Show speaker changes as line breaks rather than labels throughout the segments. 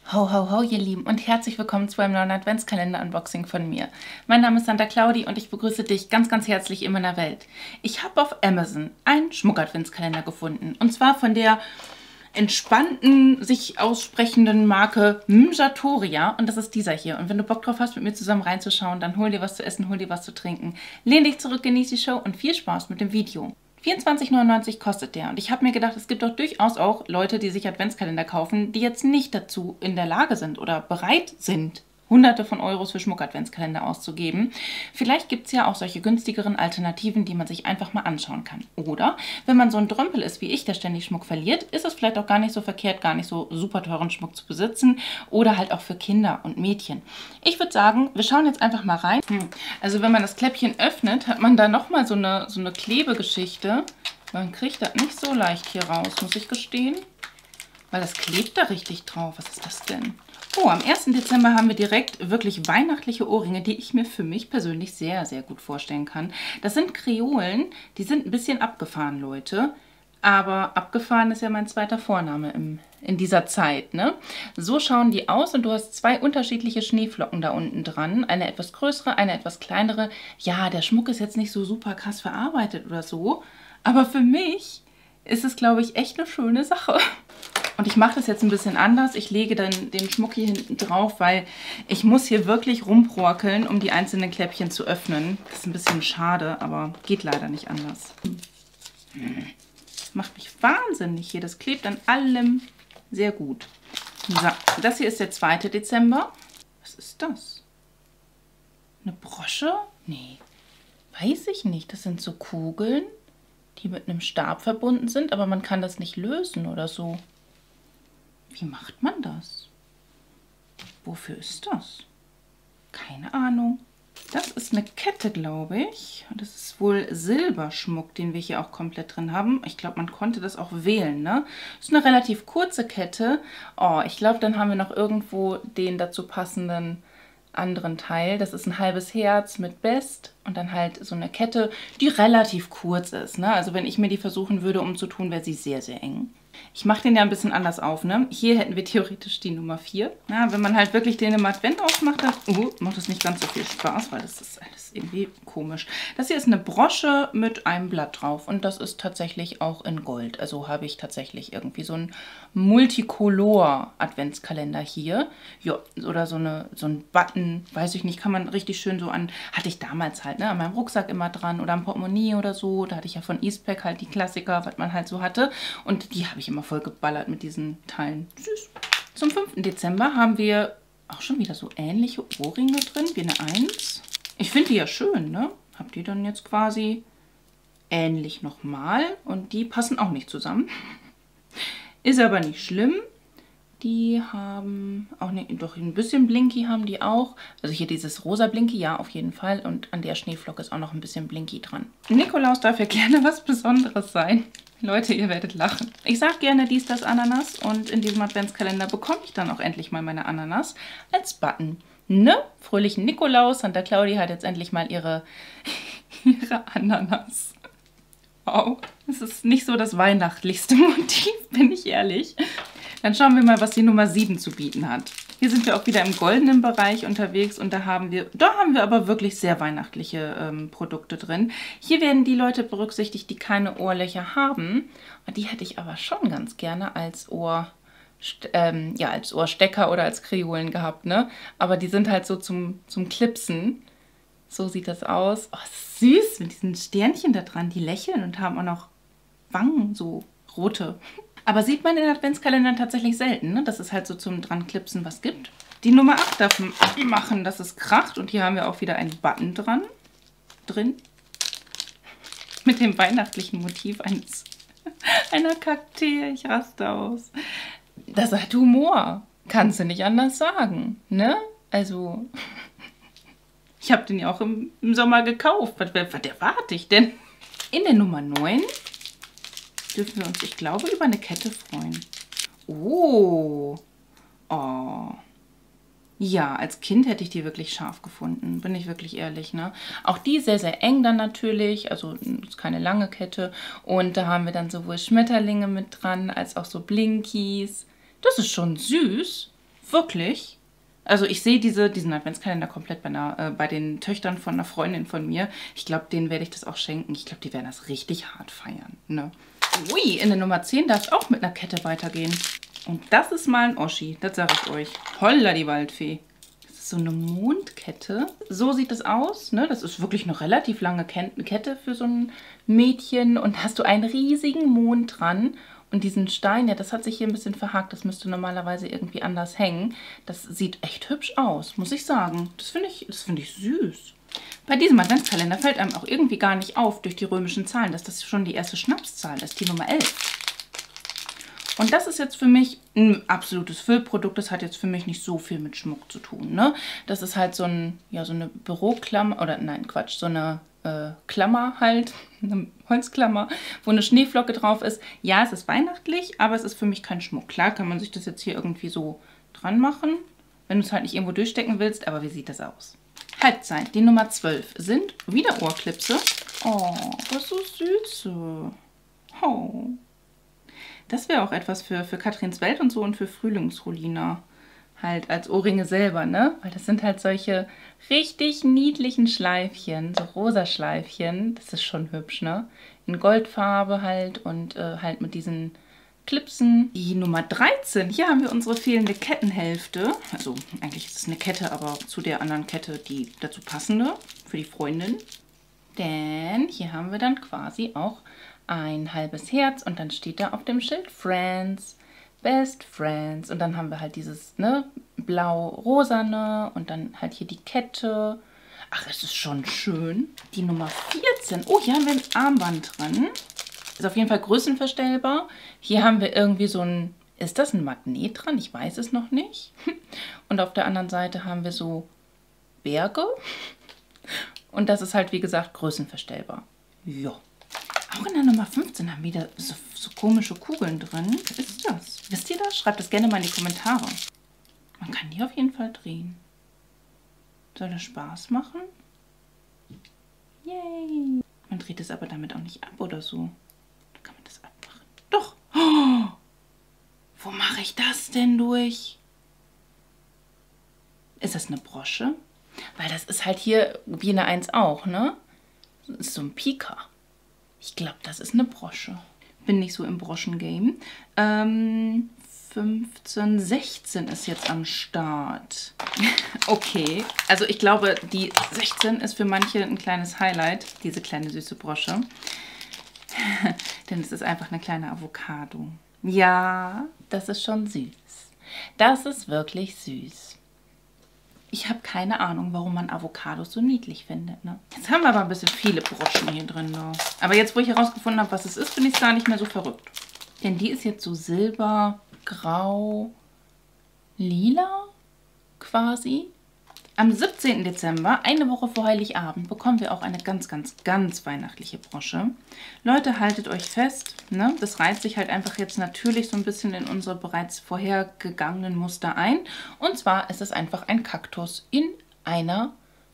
Ho, ho, ho, ihr Lieben und herzlich willkommen zu einem neuen Adventskalender-Unboxing von mir. Mein Name ist Santa Claudi und ich begrüße dich ganz, ganz herzlich in meiner Welt. Ich habe auf Amazon einen Schmuck-Adventskalender gefunden und zwar von der entspannten, sich aussprechenden Marke Mjatoria und das ist dieser hier. Und wenn du Bock drauf hast, mit mir zusammen reinzuschauen, dann hol dir was zu essen, hol dir was zu trinken. Lehn dich zurück, genieß die Show und viel Spaß mit dem Video. 24,99 kostet der und ich habe mir gedacht, es gibt doch durchaus auch Leute, die sich Adventskalender kaufen, die jetzt nicht dazu in der Lage sind oder bereit sind, Hunderte von Euros für Schmuck-Adventskalender auszugeben. Vielleicht gibt es ja auch solche günstigeren Alternativen, die man sich einfach mal anschauen kann. Oder wenn man so ein Drömpel ist wie ich, der ständig Schmuck verliert, ist es vielleicht auch gar nicht so verkehrt, gar nicht so super teuren Schmuck zu besitzen. Oder halt auch für Kinder und Mädchen. Ich würde sagen, wir schauen jetzt einfach mal rein. Also wenn man das Kläppchen öffnet, hat man da nochmal so eine Klebegeschichte. Man kriegt das nicht so leicht hier raus, muss ich gestehen. Weil das klebt da richtig drauf. Was ist das denn? Oh, am 1. Dezember haben wir direkt wirklich weihnachtliche Ohrringe, die ich mir für mich persönlich sehr, sehr gut vorstellen kann. Das sind Kreolen, die sind ein bisschen abgefahren, Leute. Aber abgefahren ist ja mein zweiter Vorname in dieser Zeit, ne? So schauen die aus und du hast zwei unterschiedliche Schneeflocken da unten dran. Eine etwas größere, eine etwas kleinere. Ja, der Schmuck ist jetzt nicht so super krass verarbeitet oder so. Aber für mich ist es, glaube ich, echt eine schöne Sache. Und ich mache das jetzt ein bisschen anders. Ich lege dann den Schmuck hier hinten drauf, weil ich muss hier wirklich rumbröckeln, um die einzelnen Kläppchen zu öffnen. Das ist ein bisschen schade, aber geht leider nicht anders. Das macht mich wahnsinnig hier. Das klebt an allem sehr gut. So, das hier ist der 2. Dezember. Was ist das? Eine Brosche? Nee, weiß ich nicht. Das sind so Kugeln, die mit einem Stab verbunden sind, aber man kann das nicht lösen oder so. Wie macht man das? Wofür ist das? Keine Ahnung. Das ist eine Kette, glaube ich. Das ist wohl Silberschmuck, den wir hier auch komplett drin haben. Ich glaube, man konnte das auch wählen, ne? Das ist eine relativ kurze Kette. Oh, ich glaube, dann haben wir noch irgendwo den dazu passenden anderen Teil. Das ist ein halbes Herz mit Best und dann halt so eine Kette, die relativ kurz ist, ne? Also wenn ich mir die versuchen würde umzutun, wäre sie sehr, sehr eng. Ich mache den ja ein bisschen anders auf, ne? Hier hätten wir theoretisch die Nummer 4. Ja, wenn man halt wirklich den im Advent aufmacht, dann macht das nicht ganz so viel Spaß, weil das ist alles irgendwie komisch. Das hier ist eine Brosche mit einem Blatt drauf und das ist tatsächlich auch in Gold. Also habe ich tatsächlich irgendwie so einen Multicolor-Adventskalender hier. Ja, oder so ein Button, weiß ich nicht, kann man richtig schön so an, hatte ich damals halt, ne, an meinem Rucksack immer dran oder am Portemonnaie oder so. Da hatte ich ja von Eastpak halt die Klassiker, was man halt so hatte. Und die habe ich immer voll geballert mit diesen Teilen. Süß. Zum 5. Dezember haben wir auch schon wieder so ähnliche Ohrringe drin, wie eine 1. Ich finde die ja schön, ne? Hab die dann jetzt quasi ähnlich nochmal und die passen auch nicht zusammen. Ist aber nicht schlimm. Die haben auch doch ein bisschen Blinky haben die auch. Also hier dieses rosa Blinky, ja, auf jeden Fall. Und an der Schneeflocke ist auch noch ein bisschen Blinky dran. Nikolaus darf ja gerne was Besonderes sein. Leute, ihr werdet lachen. Ich sage gerne dies, das Ananas und in diesem Adventskalender bekomme ich dann auch endlich mal meine Ananas als Button. Ne? Fröhlichen Nikolaus. Santa Claudi hat jetzt endlich mal ihre Ananas. Wow, das ist nicht so das weihnachtlichste Motiv, bin ich ehrlich. Dann schauen wir mal, was die Nummer 7 zu bieten hat. Hier sind wir auch wieder im goldenen Bereich unterwegs und da haben wir aber wirklich sehr weihnachtliche Produkte drin. Hier werden die Leute berücksichtigt, die keine Ohrlöcher haben. Die hätte ich aber schon ganz gerne als als Ohrstecker oder als Kreolen gehabt, ne? Aber die sind halt so zum Clipsen. So sieht das aus. Oh, süß mit diesen Sternchen da dran. Die lächeln und haben auch noch Wangen, so rote. Aber sieht man in Adventskalendern tatsächlich selten, ne? Dass es halt so zum dran klipsen was gibt. Die Nummer 8 darf machen, dass es kracht. Und hier haben wir auch wieder einen Button drin. Mit dem weihnachtlichen Motiv einer Kakteen. Ich raste aus. Das hat Humor. Kannst du nicht anders sagen, ne? Also... Ich habe den ja auch im Sommer gekauft. Was erwarte ich denn? In der Nummer 9 dürfen wir uns, ich glaube, über eine Kette freuen. Oh. Oh. Ja, als Kind hätte ich die wirklich scharf gefunden. Bin ich wirklich ehrlich, ne? Auch die sehr, sehr eng dann natürlich. Also ist keine lange Kette. Und da haben wir dann sowohl Schmetterlinge mit dran, als auch so Blinkies. Das ist schon süß. Wirklich? Also ich sehe diesen Adventskalender komplett bei den Töchtern von einer Freundin von mir. Ich glaube, denen werde ich das auch schenken. Ich glaube, die werden das richtig hart feiern. Ne? Ui, in der Nummer 10 darf es auch mit einer Kette weitergehen. Und das ist mal ein Oschi, das sage ich euch. Holla die Waldfee. Das ist so eine Mondkette. So sieht es aus. Ne? Das ist wirklich eine relativ lange Kette für so ein Mädchen. Und hast du einen riesigen Mond dran. Und diesen Stein, ja, das hat sich hier ein bisschen verhakt. Das müsste normalerweise irgendwie anders hängen. Das sieht echt hübsch aus, muss ich sagen. Das finde ich süß. Bei diesem Adventskalender fällt einem auch irgendwie gar nicht auf durch die römischen Zahlen, dass das schon die erste Schnapszahl ist, die Nummer 11. Und das ist jetzt für mich ein absolutes Füllprodukt. Das hat jetzt für mich nicht so viel mit Schmuck zu tun. Ne? Das ist halt so eine Büroklammer, oder nein, Quatsch, so eine Klammer halt, eine Holzklammer, wo eine Schneeflocke drauf ist. Ja, es ist weihnachtlich, aber es ist für mich kein Schmuck. Klar kann man sich das jetzt hier irgendwie so dran machen, wenn du es halt nicht irgendwo durchstecken willst, aber wie sieht das aus? Halbzeit, die Nummer 12 sind wieder Ohrklipse. Oh, was so süße. Oh. Das wäre auch etwas für Katrins Welt und so und für Frühlingsrolina. Halt als Ohrringe selber, ne? Weil das sind halt solche richtig niedlichen Schleifchen, so rosa Schleifchen. Das ist schon hübsch, ne? In Goldfarbe halt und halt mit diesen Clipsen. Die Nummer 13, hier haben wir unsere fehlende Kettenhälfte. Also eigentlich ist es eine Kette, aber zu der anderen Kette die dazu passende für die Freundin. Denn hier haben wir dann quasi auch ein halbes Herz und dann steht da auf dem Schild Friends. Best Friends. Und dann haben wir halt dieses, ne, blau-rosane und dann halt hier die Kette. Ach, es ist schon schön. Die Nummer 14. Oh, hier haben wir ein Armband drin. Ist auf jeden Fall größenverstellbar. Hier haben wir irgendwie so ein, ist das ein Magnet dran? Ich weiß es noch nicht. Und auf der anderen Seite haben wir so Berge. Und das ist halt, wie gesagt, größenverstellbar. Ja. Auch in der Nummer 15 haben wir wieder so komische Kugeln drin. Was ist das? Wisst ihr das? Schreibt das gerne mal in die Kommentare. Man kann die auf jeden Fall drehen. Soll das Spaß machen? Yay! Man dreht es aber damit auch nicht ab oder so. Da kann man das abmachen. Doch! Oh! Wo mache ich das denn durch? Ist das eine Brosche? Weil das ist halt hier wie eine 1 auch, ne? Das ist so ein Pika. Ich glaube, das ist eine Brosche. Bin nicht so im Broschen-Game. 15, 16 ist jetzt am Start. Okay, also ich glaube, die 16 ist für manche ein kleines Highlight, diese kleine süße Brosche. Denn es ist einfach eine kleine Avocado. Ja, das ist schon süß. Das ist wirklich süß. Ich habe keine Ahnung, warum man Avocados so niedlich findet. Ne? Jetzt haben wir aber ein bisschen viele Broschen hier drin. Ne? Aber jetzt, wo ich herausgefunden habe, was es ist, finde ich es gar nicht mehr so verrückt. Denn die ist jetzt so silber, grau, lila quasi. Am 17. Dezember, eine Woche vor Heiligabend, bekommen wir auch eine ganz, ganz, ganz weihnachtliche Brosche. Leute, haltet euch fest. Ne? Das reiht sich halt einfach jetzt natürlich so ein bisschen in unsere bereits vorhergegangenen Muster ein. Und zwar ist es einfach ein Kaktus in einem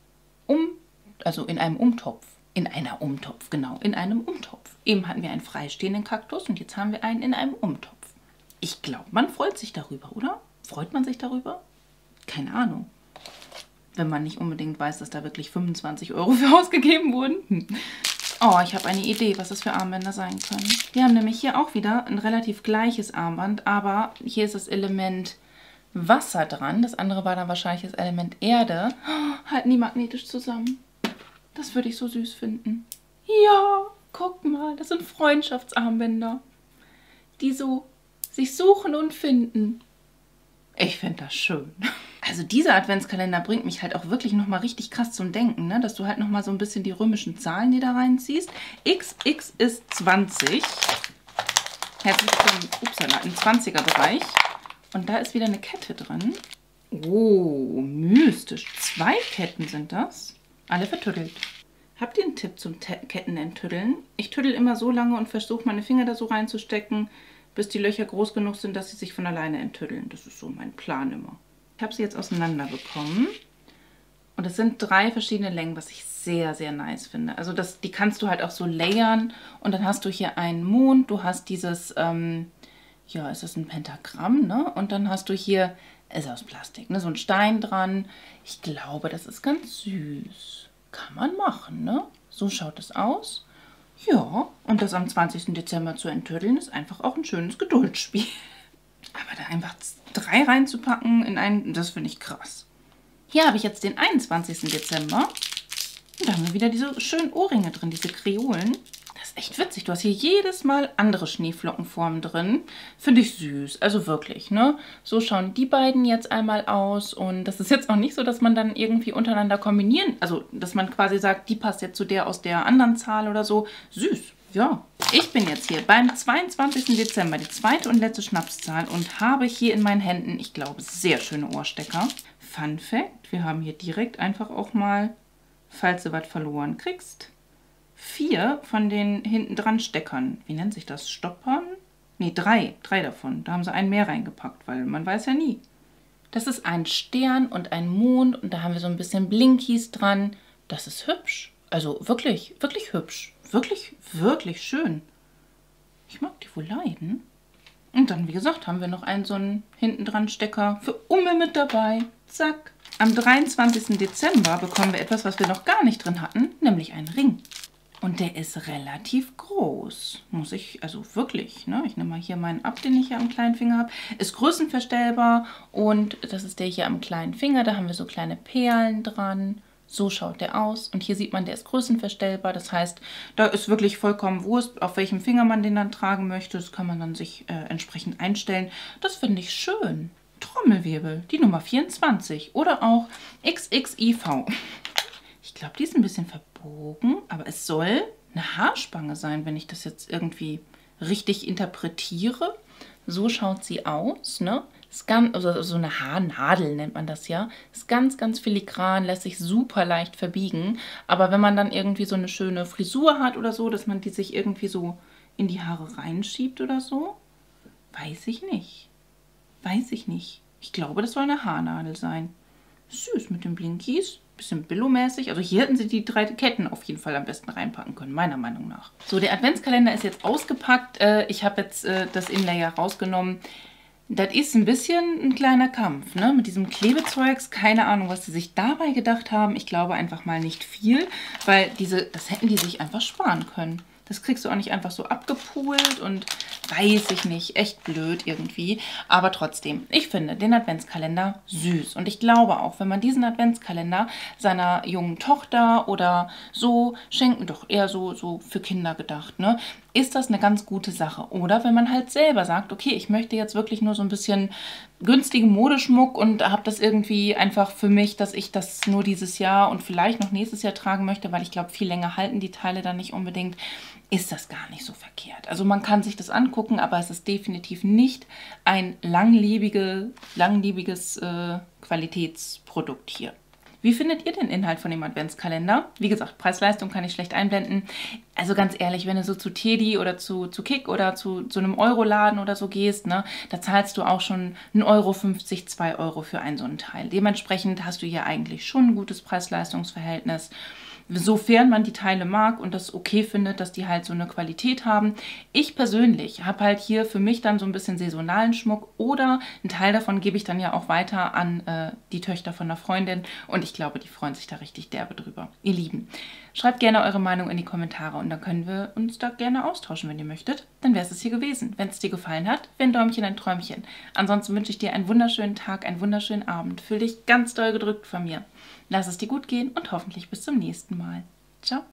Umtopf. In einem Umtopf. Eben hatten wir einen freistehenden Kaktus und jetzt haben wir einen in einem Umtopf. Ich glaube, man freut sich darüber, oder? Freut man sich darüber? Keine Ahnung. Wenn man nicht unbedingt weiß, dass da wirklich 25 € für ausgegeben wurden. Oh, ich habe eine Idee, was das für Armbänder sein können. Wir haben nämlich hier auch wieder ein relativ gleiches Armband, aber hier ist das Element Wasser dran. Das andere war dann wahrscheinlich das Element Erde. Oh, halten die magnetisch zusammen. Das würde ich so süß finden. Ja, guck mal, das sind Freundschaftsarmbänder, die so sich suchen und finden. Ich finde das schön. Also dieser Adventskalender bringt mich halt auch wirklich nochmal richtig krass zum Denken, ne? Dass du halt nochmal so ein bisschen die römischen Zahlen, die da reinziehst. XX ist 20. Herzlich willkommen, upsala, im 20er-Bereich. Und da ist wieder eine Kette drin. Oh, mystisch. 2 Ketten sind das. Alle vertüttelt. Habt ihr einen Tipp zum Kettenenttüddeln? Ich tüttel immer so lange und versuche meine Finger da so reinzustecken, bis die Löcher groß genug sind, dass sie sich von alleine enttüddeln. Das ist so mein Plan immer. Ich habe sie jetzt auseinander bekommen. Und es sind 3 verschiedene Längen, was ich sehr, sehr nice finde. Also die kannst du halt auch so layern. Und dann hast du hier einen Mond. Du hast dieses, ja, ist das ein Pentagramm, ne? Und dann hast du hier Ist aus Plastik, ne? So ein Stein dran. Ich glaube, das ist ganz süß. Kann man machen, ne? So schaut es aus. Ja, und das am 20. Dezember zu enttürteln, ist einfach auch ein schönes Geduldsspiel. Aber da einfach 3 reinzupacken in einen, das finde ich krass. Hier habe ich jetzt den 21. Dezember. Und da haben wir wieder diese schönen Ohrringe drin, diese Kreolen. Das ist echt witzig. Du hast hier jedes Mal andere Schneeflockenformen drin. Finde ich süß. Also wirklich, ne? So schauen die beiden jetzt einmal aus. Und das ist jetzt auch nicht so, dass man dann irgendwie untereinander kombinieren, also dass man quasi sagt, die passt jetzt zu der aus der anderen Zahl oder so. Süß. Ja, ich bin jetzt hier beim 22. Dezember, die zweite und letzte Schnapszahl und habe hier in meinen Händen, ich glaube, sehr schöne Ohrstecker. Fun Fact, wir haben hier direkt einfach auch mal, falls du was verloren kriegst, 4 von den hinten dran Steckern. Wie nennt sich das? Stoppern? Ne, 3 davon. Da haben sie einen mehr reingepackt, weil man weiß ja nie. Das ist ein Stern und ein Mond und da haben wir so ein bisschen Blinkies dran. Das ist hübsch. Also wirklich, wirklich hübsch. Wirklich, wirklich schön. Ich mag die wohl leiden. Und dann, wie gesagt, haben wir noch einen so einen hinten dran Stecker für Umme mit dabei. Zack. Am 23. Dezember bekommen wir etwas, was wir noch gar nicht drin hatten, nämlich einen Ring. Und der ist relativ groß. Muss ich, also wirklich, ne? Ich nehme mal hier meinen ab, den ich hier am kleinen Finger habe. Ist größenverstellbar und das ist der hier am kleinen Finger. Da haben wir so kleine Perlen dran. So schaut der aus. Und hier sieht man, der ist größenverstellbar. Das heißt, da ist wirklich vollkommen Wurst, auf welchem Finger man den dann tragen möchte. Das kann man dann sich entsprechend einstellen. Das finde ich schön. Trommelwirbel, die Nummer 24 oder auch XXIV. Ich glaube, die ist ein bisschen verbogen, aber es soll eine Haarspange sein, wenn ich das jetzt irgendwie richtig interpretiere. So schaut sie aus, ne? Ist ganz, also so eine Haarnadel nennt man das ja. Ist ganz, ganz filigran, lässt sich super leicht verbiegen. Aber wenn man dann irgendwie so eine schöne Frisur hat oder so, dass man die sich irgendwie so in die Haare reinschiebt oder so, weiß ich nicht. Weiß ich nicht. Ich glaube, das soll eine Haarnadel sein. Süß mit den Blinkies. Bisschen Billo-mäßig. Also hier hätten sie die 3 Ketten auf jeden Fall am besten reinpacken können, meiner Meinung nach. So, der Adventskalender ist jetzt ausgepackt. Ich habe jetzt das Inlayer rausgenommen. Das ist ein bisschen ein kleiner Kampf, ne? Mit diesem Klebezeugs. Keine Ahnung, was sie sich dabei gedacht haben. Ich glaube einfach mal nicht viel, weil das hätten die sich einfach sparen können. Das kriegst du auch nicht einfach so abgepult und weiß ich nicht, echt blöd irgendwie. Aber trotzdem, ich finde den Adventskalender süß. Und ich glaube auch, wenn man diesen Adventskalender seiner jungen Tochter oder so schenken, doch eher so für Kinder gedacht, ne? Ist das eine ganz gute Sache. Oder wenn man halt selber sagt, okay, ich möchte jetzt wirklich nur so ein bisschen günstigen Modeschmuck und habe das irgendwie einfach für mich, dass ich das nur dieses Jahr und vielleicht noch nächstes Jahr tragen möchte, weil ich glaube, viel länger halten die Teile dann nicht unbedingt, ist das gar nicht so verkehrt. Also man kann sich das angucken, aber es ist definitiv nicht ein langlebiges Qualitätsprodukt hier. Wie findet ihr den Inhalt von dem Adventskalender? Wie gesagt, Preis-Leistung kann ich schlecht einblenden. Also ganz ehrlich, wenn du so zu Teddy oder zu Kick oder zu einem Euroladen oder so gehst, ne, da zahlst du auch schon 1,50 Euro, 2 Euro für so einen Teil. Dementsprechend hast du hier eigentlich schon ein gutes Preis-Leistungs-Verhältnis. Sofern man die Teile mag und das okay findet, dass die halt so eine Qualität haben. Ich persönlich habe halt hier für mich dann so ein bisschen saisonalen Schmuck oder einen Teil davon gebe ich dann ja auch weiter an die Töchter von einer Freundin und ich glaube, die freuen sich da richtig derbe drüber. Ihr Lieben, schreibt gerne eure Meinung in die Kommentare und dann können wir uns da gerne austauschen, wenn ihr möchtet. Dann wäre es hier gewesen. Wenn es dir gefallen hat, wäre ein Däumchen ein Träumchen. Ansonsten wünsche ich dir einen wunderschönen Tag, einen wunderschönen Abend. Fühl dich ganz doll gedrückt von mir. Lass es dir gut gehen und hoffentlich bis zum nächsten Mal. Ciao.